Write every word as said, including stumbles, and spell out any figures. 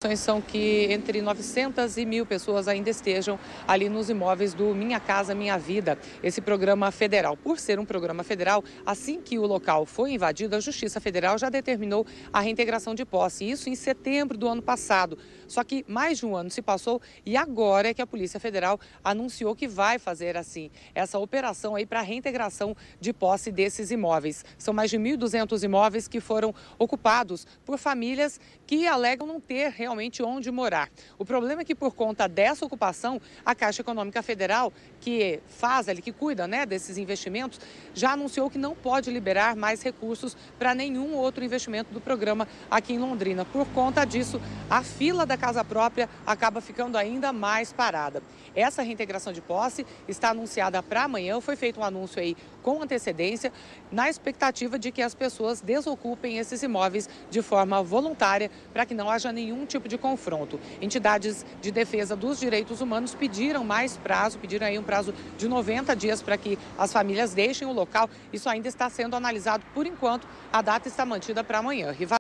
São que entre novecentas e mil pessoas ainda estejam ali nos imóveis do Minha Casa Minha Vida, esse programa federal. Por ser um programa federal, assim que o local foi invadido, a Justiça Federal já determinou a reintegração de posse, isso em setembro do ano passado. Só que mais de um ano se passou e agora é que a Polícia Federal anunciou que vai fazer assim, essa operação aí para a reintegração de posse desses imóveis. São mais de mil e duzentos imóveis que foram ocupados por famílias que alegam não ter realmente realmente onde morar. O problema é que por conta dessa ocupação, a Caixa Econômica Federal, que faz ali, que cuida, né, desses investimentos, já anunciou que não pode liberar mais recursos para nenhum outro investimento do programa aqui em Londrina. Por conta disso, a fila da casa própria acaba ficando ainda mais parada. Essa reintegração de posse está anunciada para amanhã, foi feito um anúncio aí com antecedência, na expectativa de que as pessoas desocupem esses imóveis de forma voluntária, para que não haja nenhum tipo de confronto. Entidades de defesa dos direitos humanos pediram mais prazo, pediram aí um prazo de noventa dias para que as famílias deixem o local. Isso ainda está sendo analisado por enquanto, a data está mantida para amanhã.